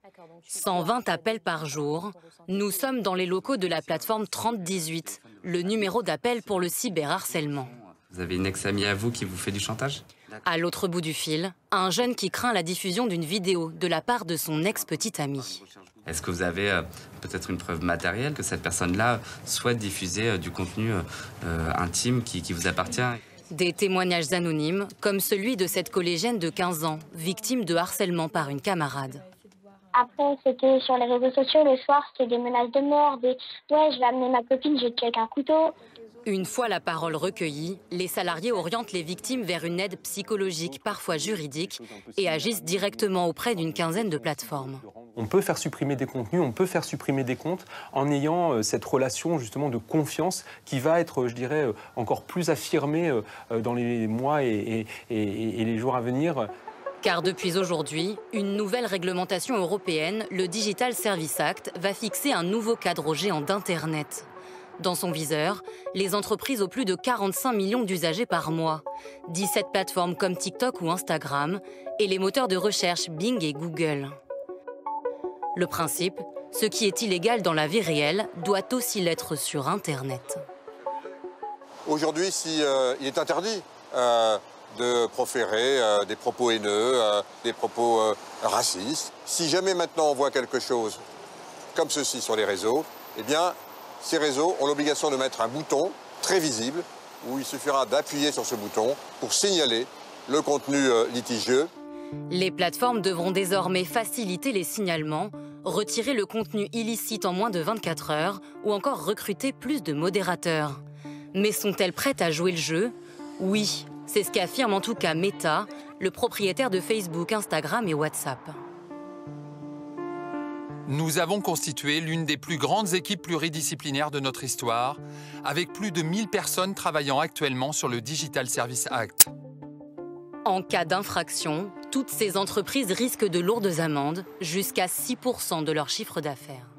120 appels par jour. Nous sommes dans les locaux de la plateforme 3018, le numéro d'appel pour le cyberharcèlement. Vous avez une ex-amie à vous qui vous fait du chantage? À l'autre bout du fil, un jeune qui craint la diffusion d'une vidéo de la part de son ex-petite amie. Est-ce que vous avez peut-être une preuve matérielle que cette personne-là souhaite diffuser du contenu intime qui vous appartient? Des témoignages anonymes, comme celui de cette collégienne de 15 ans, victime de harcèlement par une camarade. Après, c'était sur les réseaux sociaux, le soir, c'était des menaces de mort, des « ouais, je vais amener ma copine, je vais te tuer avec un couteau ». Une fois la parole recueillie, les salariés orientent les victimes vers une aide psychologique, parfois juridique, et agissent directement auprès d'une quinzaine de plateformes. On peut faire supprimer des contenus, on peut faire supprimer des comptes en ayant cette relation justement de confiance qui va être, je dirais, encore plus affirmée dans les mois et les jours à venir. Car depuis aujourd'hui, une nouvelle réglementation européenne, le Digital Services Act, va fixer un nouveau cadre aux géants d'Internet. Dans son viseur, les entreprises aux plus de 45 millions d'usagers par mois, 17 plateformes comme TikTok ou Instagram, et les moteurs de recherche Bing et Google. Le principe, ce qui est illégal dans la vie réelle doit aussi l'être sur Internet. Aujourd'hui, il est interdit de proférer des propos haineux, des propos racistes. Si jamais maintenant on voit quelque chose comme ceci sur les réseaux, eh bien, ces réseaux ont l'obligation de mettre un bouton très visible où il suffira d'appuyer sur ce bouton pour signaler le contenu litigieux. Les plateformes devront désormais faciliter les signalements, retirer le contenu illicite en moins de 24 heures ou encore recruter plus de modérateurs. Mais sont-elles prêtes à jouer le jeu? Oui, c'est ce qu'affirme en tout cas Meta, le propriétaire de Facebook, Instagram et WhatsApp. Nous avons constitué l'une des plus grandes équipes pluridisciplinaires de notre histoire, avec plus de 1000 personnes travaillant actuellement sur le Digital Services Act. En cas d'infraction, toutes ces entreprises risquent de lourdes amendes, jusqu'à 6% de leur chiffre d'affaires.